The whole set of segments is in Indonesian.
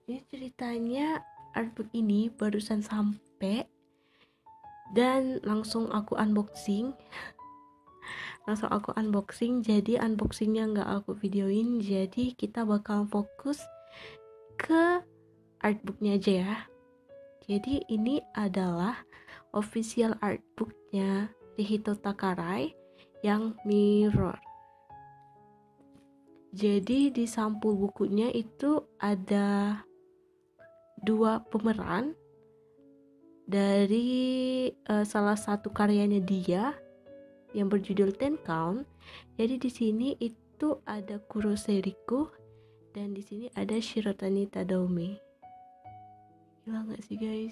Ini ceritanya artbook ini barusan sampai dan langsung aku unboxing. Jadi unboxingnya nggak aku videoin, jadi kita bakal fokus ke artbooknya aja ya. Jadi ini adalah official artbooknya Rihito Takarai yang mirror. Jadi di sampul bukunya itu ada 2 pemeran dari salah satu karyanya dia yang berjudul Ten Count. Jadi di sini itu ada Kurose Riku dan di sini ada Shirotani Tadome. Gila nggak sih guys?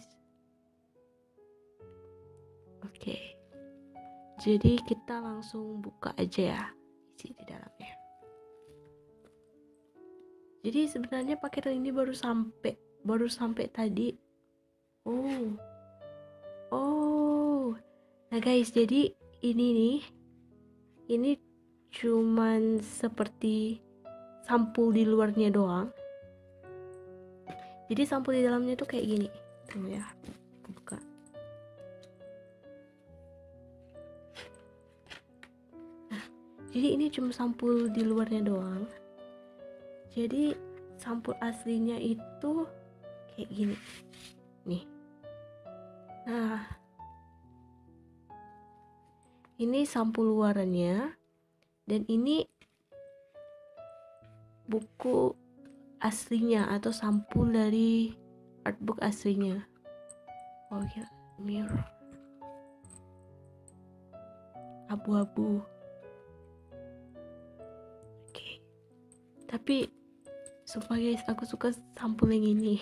Oke. Jadi kita langsung buka aja ya isi di dalamnya. Jadi sebenarnya paketan ini baru sampai tadi. Nah guys, jadi ini cuman seperti sampul di luarnya doang. Jadi sampul di dalamnya tuh kayak gini. Tunggu ya, buka. Nah, jadi ini cuma sampul di luarnya doang. Jadi sampul aslinya itu kayak gini. Nih. Nah, ini sampul luarannya dan ini buku aslinya atau sampul dari artbook aslinya. Oh ya, mirror abu-abu. Oke. Tapi sumpah guys, aku suka sampul yang ini.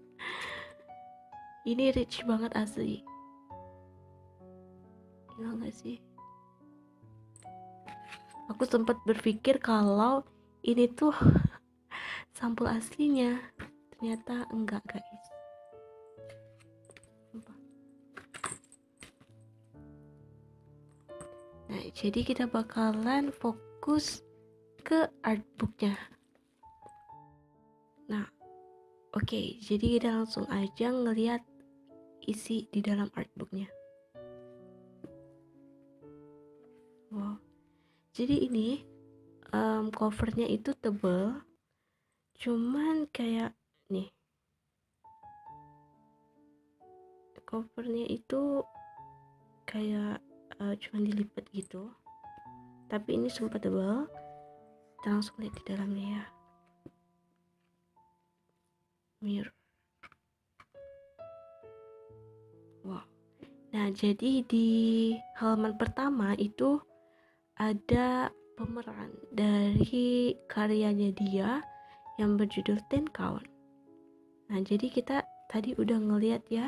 Ini rich banget asli. Gila gak sih? Aku sempat berpikir kalau ini tuh sampul aslinya, ternyata enggak guys. Nah, jadi kita bakalan fokus ke artbooknya. Nah, oke, jadi kita langsung aja ngeliat isi di dalam artbooknya. Wow, jadi ini covernya itu tebel, cuman kayak nih, covernya itu kayak cuman dilipat gitu, tapi ini sumpah tebal. Kita langsung lihat di dalamnya ya. Mirror. Wow. Nah, jadi di halaman pertama itu ada pemeran dari karyanya dia yang berjudul Ten Count. Nah, jadi kita tadi udah ngeliat ya,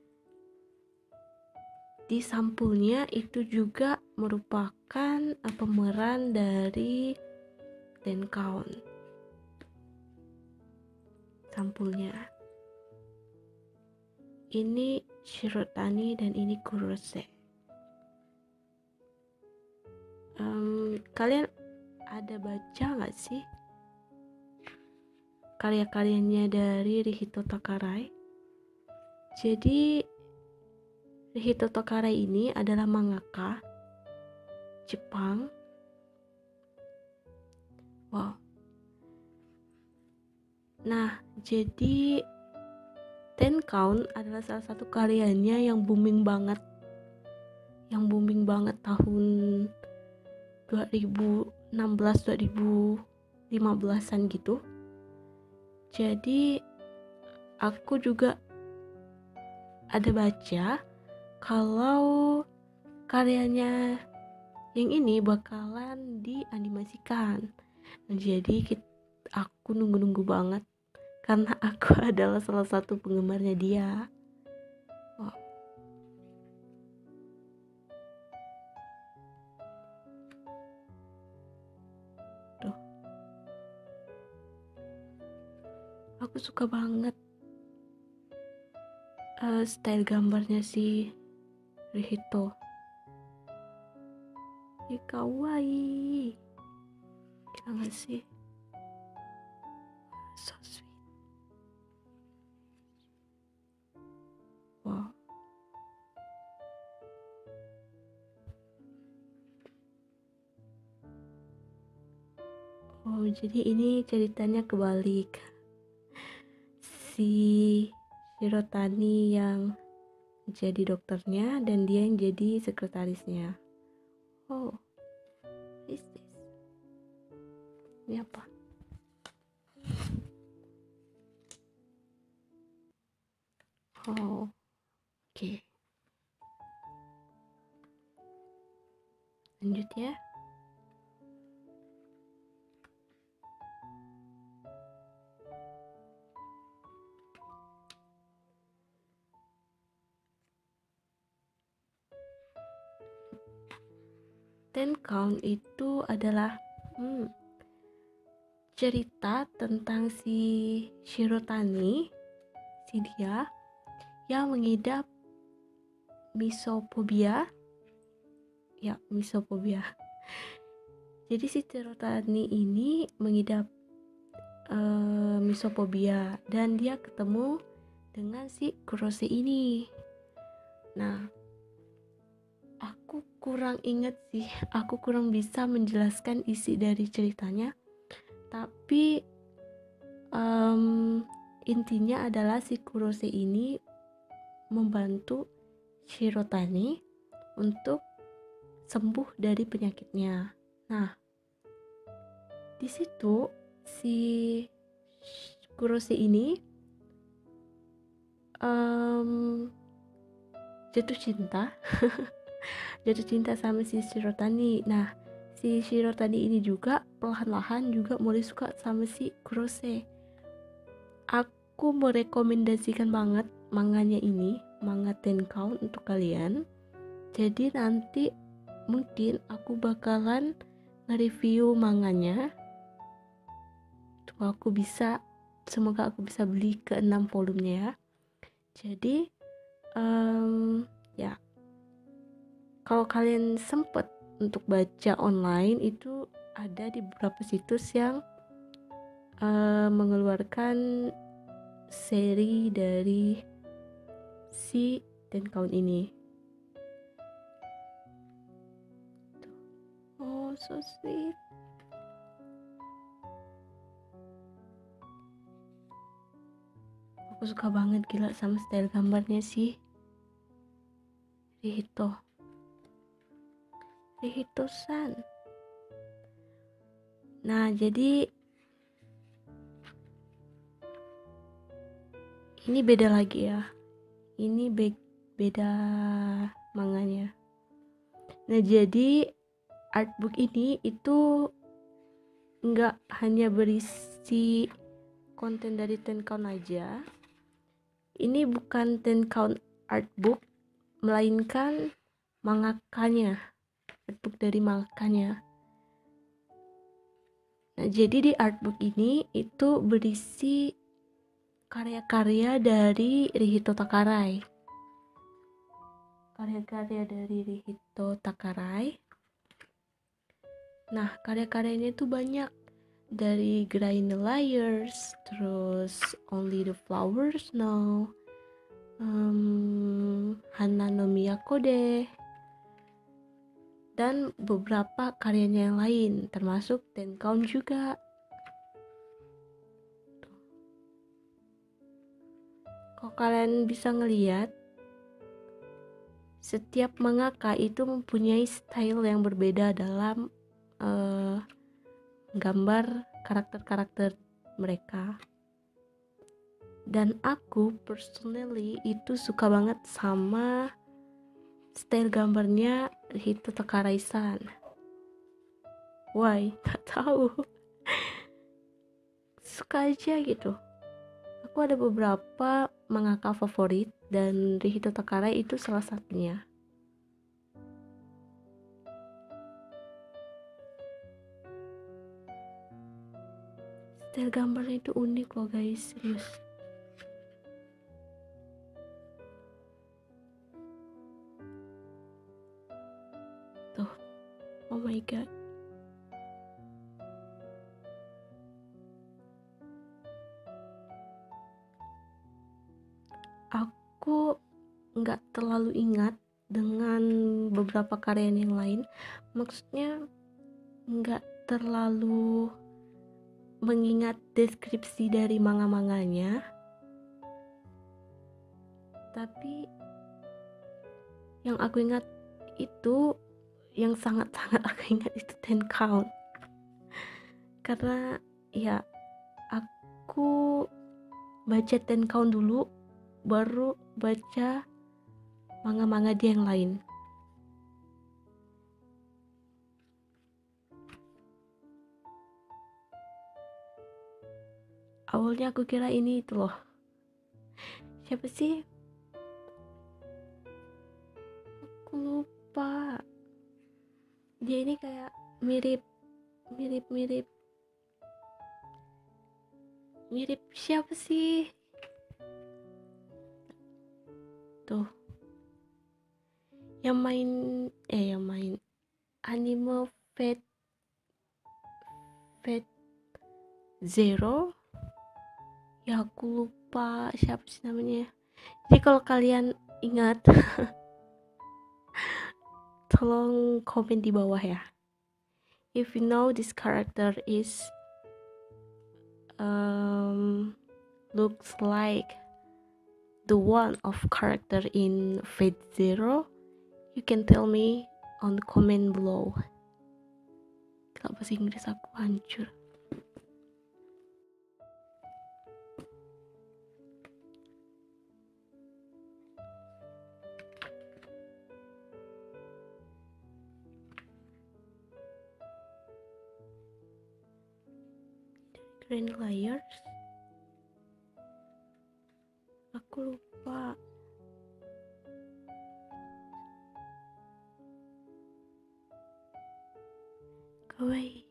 di sampulnya itu juga merupakan pemeran dari Ten Count. Sampulnya ini Shirotani dan ini Kurose. Kalian ada baca gak sih karya-karyanya dari Rihito Takarai? Jadi Rihito Takarai ini adalah mangaka Jepang. Wow. Nah, jadi Ten Count adalah salah satu karyanya yang booming banget tahun 2016-2015an gitu. Jadi aku juga ada baca kalau karyanya yang ini bakalan dianimasikan. Nah, jadi aku nunggu banget karena aku adalah salah satu penggemarnya dia. Wow. Tuh. Aku suka banget style gambarnya si Rihito. Kawaii. Gila gak sih? So sweet. Jadi ini ceritanya kebalik. Si Shirotani yang jadi dokternya dan dia yang jadi sekretarisnya. Oh, what is this? Ini apa? Oh, oke. Lanjut ya. Ten Count itu adalah cerita tentang si Shirotani, si dia yang mengidap misophobia. Ya, misophobia. Jadi si Shirotani ini mengidap misophobia dan dia ketemu dengan si Kurose ini. Nah, aku kurang ingat sih, aku kurang bisa menjelaskan isi dari ceritanya, tapi intinya adalah si Kurose ini membantu Shirotani untuk sembuh dari penyakitnya. Nah, di situ si Kurose ini jatuh cinta sama si Shirotani. Nah, si Shirotani ini juga perlahan-lahan juga mulai suka sama si Kurose. Aku merekomendasikan banget manganya ini, manga Ten Count untuk kalian. Jadi nanti mungkin aku bakalan nge-review manganya. Semoga aku bisa beli ke 6 volumenya ya. Jadi ya, kalau kalian sempet untuk baca online, itu ada di beberapa situs yang mengeluarkan seri dari si Ten Count ini. Oh, so sweet. Aku suka banget gila sama style gambarnya sih. Rihito-san. Nah, jadi ini beda lagi ya. Ini beda manganya. Nah, jadi artbook ini itu nggak hanya berisi konten dari Ten Count aja. Ini bukan Ten Count artbook, melainkan mangakanya, artbook dari mangakanya. Nah, jadi di artbook ini itu berisi karya-karya dari Rihito Takarai. Nah, karya-karyanya itu banyak, dari Grainerie, terus Only the Flowers Now, Hana no Miyakode, dan beberapa karyanya yang lain, termasuk Ten Count juga. Kalau kalian bisa ngelihat, setiap mangaka itu mempunyai style yang berbeda dalam gambar karakter-karakter mereka. Dan aku personally itu suka banget sama style gambarnya Rihito Takarai-san. Why? Gak tahu. Suka aja gitu. Aku ada beberapa mangaka favorit dan Rihito Takarai itu salah satunya. Style gambarnya itu unik loh guys, serius. Tuh, oh my god. Aku nggak terlalu ingat dengan beberapa karya yang lain, maksudnya nggak terlalu mengingat deskripsi dari manga-manganya, tapi yang aku ingat itu, yang sangat-sangat aku ingat itu 10 count, karena ya aku baca 10 count dulu baru baca manga-manga dia yang lain. Awalnya aku kira ini itu loh, siapa sih, aku lupa, dia ini kayak mirip siapa sih tuh yang main anime Fate Zero, ya aku lupa siapa sih namanya. Jadi kalau kalian ingat tolong komen di bawah ya. If you know this character is looks like the one of character in Fate Zero, you can tell me on the comment below. Kalau bahasa Inggris aku hancur. Green Layers, aku lupa. Kawaii.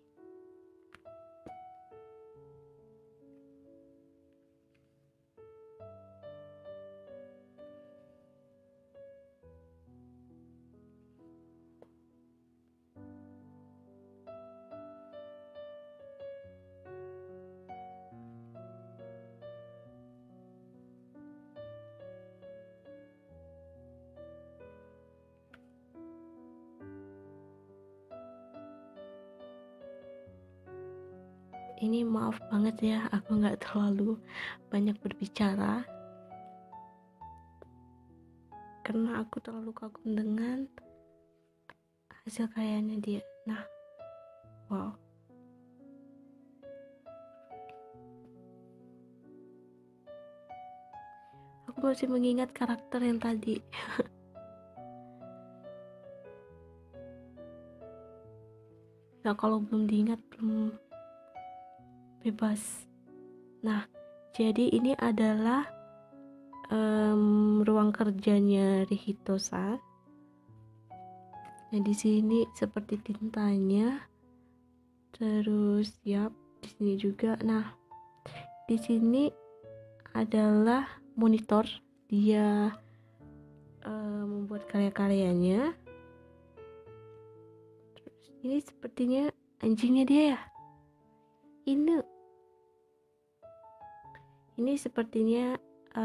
Ini maaf banget ya, aku nggak terlalu banyak berbicara karena aku terlalu kagum dengan hasil karyanya dia. Nah, wow, aku masih mengingat karakter yang tadi. Nah, kalau belum diingat, belum bebas. Nah, jadi ini adalah ruang kerjanya Rihito-san. Nah, di sini seperti tintanya. Terus di sini juga. Nah, di sini adalah monitor dia membuat karya-karyanya. Terus ini sepertinya anjingnya dia ya. Ini sepertinya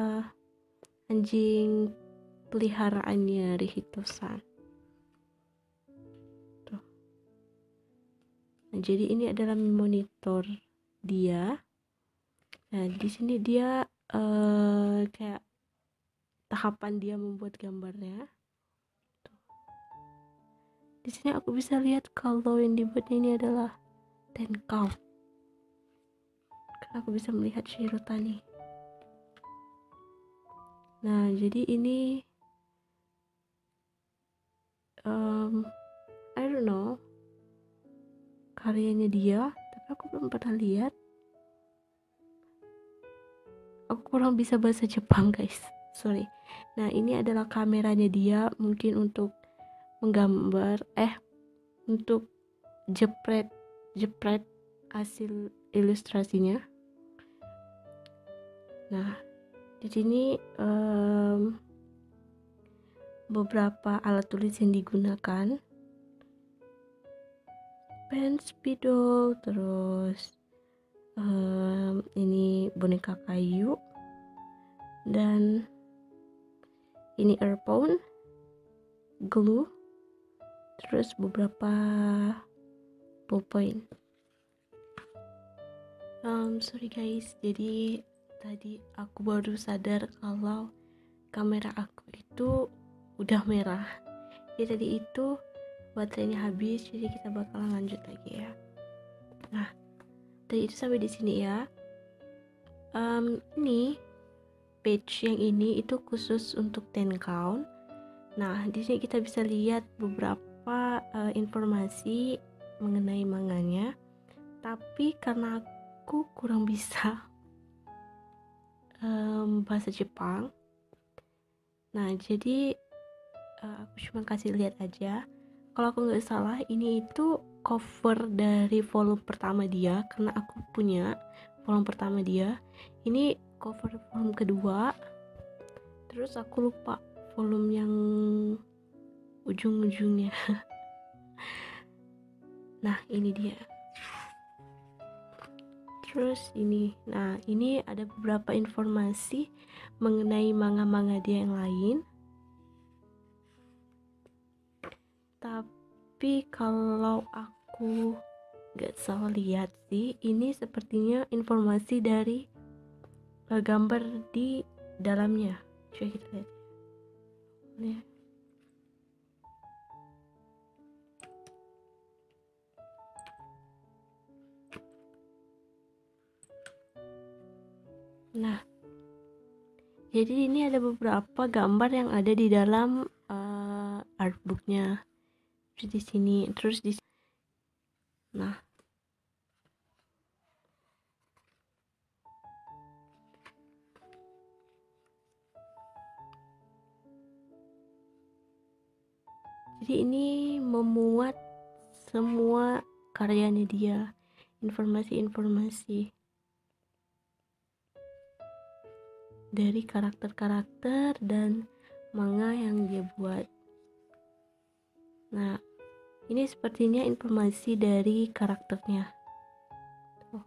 anjing peliharaannya Rihito-san. Tuh. Nah, jadi ini adalah monitor dia. Nah, di sini dia kayak tahapan dia membuat gambarnya. Tuh. Di sini aku bisa lihat kalau yang dibuatnya ini adalah Tenkau. Karena aku bisa melihat Shirotani. Nah, jadi ini I don't know karyanya dia, tapi aku belum pernah lihat. Aku kurang bisa bahasa Jepang, guys. Sorry. Nah, ini adalah kameranya dia, mungkin untuk menggambar, untuk jepret hasil ilustrasinya. Nah, di sini beberapa alat tulis yang digunakan, pen spidol, terus ini boneka kayu, dan ini earphone, glue, terus beberapa ballpoint. Sorry guys, jadi tadi aku baru sadar kalau kamera aku itu udah merah. Jadi tadi itu baterainya habis, jadi kita bakalan lanjut lagi ya. Nah, tadi itu sampai di sini ya. Ini page yang ini itu khusus untuk 10 count. Nah, di sini kita bisa lihat beberapa informasi mengenai manganya. Tapi karena aku kurang bisa bahasa Jepang, nah jadi aku cuma kasih lihat aja. Kalau aku nggak salah, ini itu cover dari volume pertama dia, karena aku punya volume pertama dia. Ini cover volume kedua, terus aku lupa volume yang ujung-ujungnya. Nah, ini dia. Terus ini, nah ini ada beberapa informasi mengenai manga-manga dia yang lain. Tapi kalau aku gak salah lihat sih, ini sepertinya informasi dari gambar di dalamnya. Coba kita lihat ya. Nah, jadi ini ada beberapa gambar yang ada di dalam artbooknya. Terus di sini, terus di nah, jadi ini memuat semua karyanya dia, informasi-informasi dari karakter-karakter dan manga yang dia buat. Nah, ini sepertinya informasi dari karakternya. Tuh.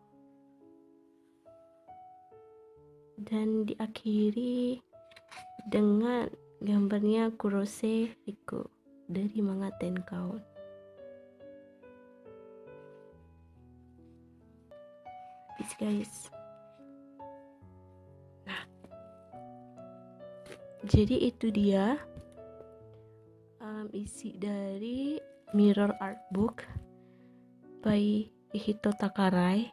Dan diakhiri dengan gambarnya Kurose Riko dari manga Ten Count. Peace guys. Nah, jadi itu dia isi dari Mirror Artbook by Rihito Takarai.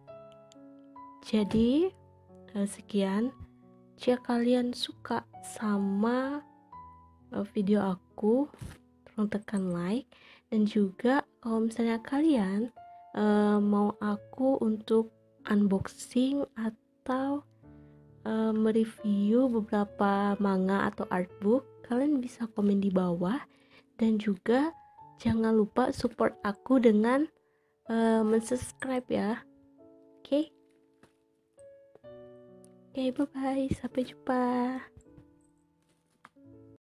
Jadi sekian. Jika kalian suka sama video aku, tolong tekan like. Dan juga kalau misalnya kalian mau aku untuk unboxing atau mereview beberapa manga atau artbook, kalian bisa komen di bawah. Dan juga jangan lupa support aku dengan mensubscribe ya. Oke, bye bye, sampai jumpa.